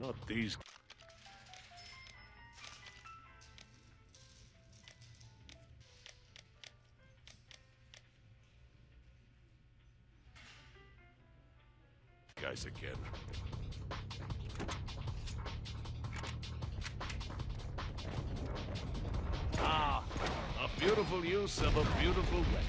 Not these. Guys again. Ah, a beautiful use of a beautiful weapon.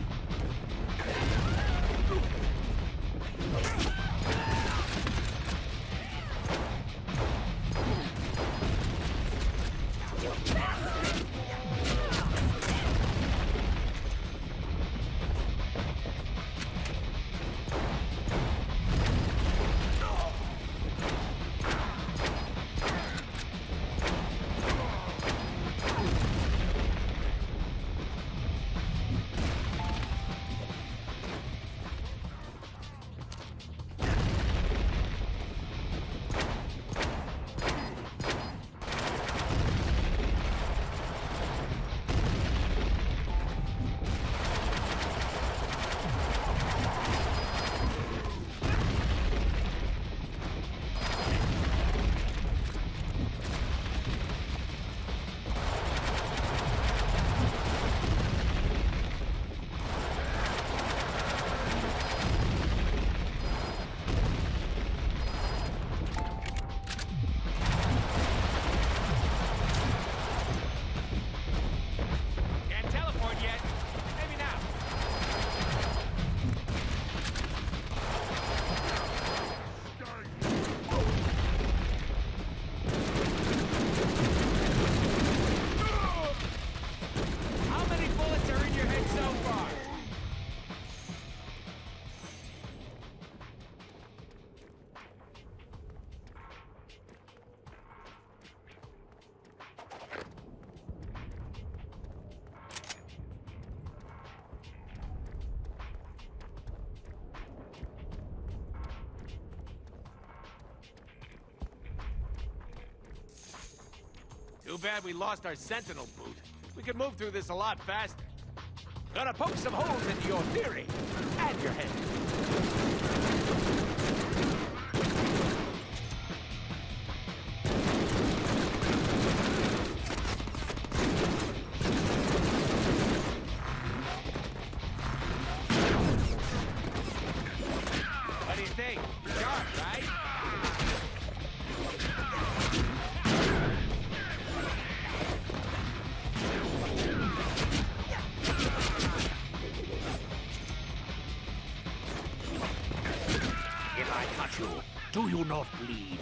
Too bad we lost our sentinel boot. We could move through this a lot faster. Gonna poke some holes into your theory and your head. What do you think? Sharp, right? Do you not bleed?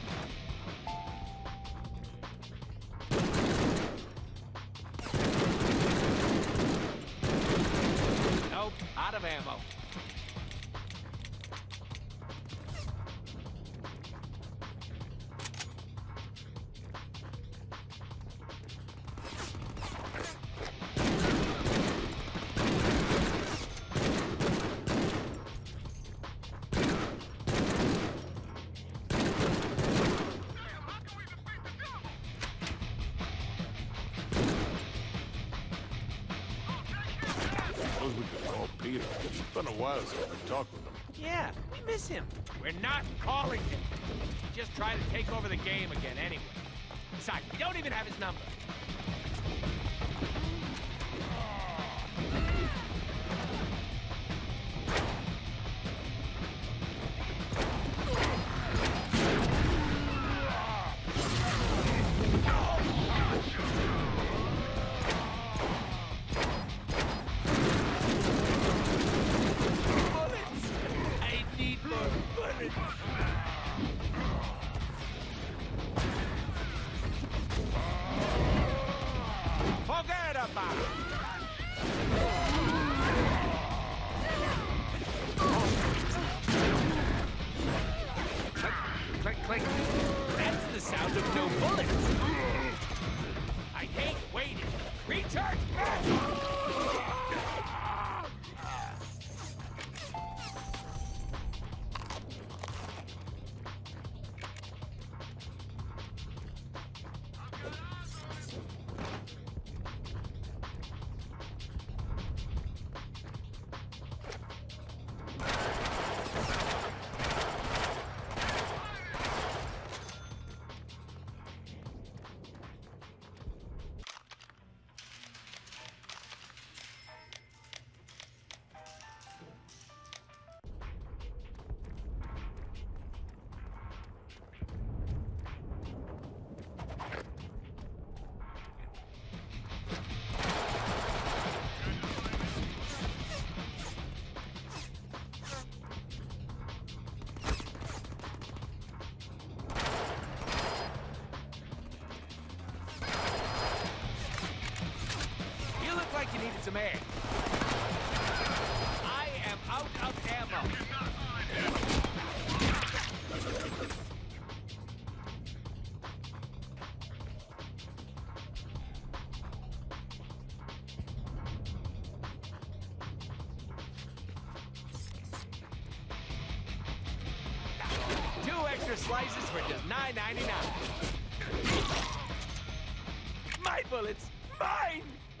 Nope, out of ammo. Suppose we could call Peter. It's been a while since we talked with him. Yeah, we miss him. We're not calling him. He just tried to take over the game again anyway. Besides, we don't even have his number. Forget about it! Click, click, click. That's the sound of no bullets. I hate waiting. Recharge back! some air. I am out of ammo. Two extra slices for just $9.99. My bullets, mine!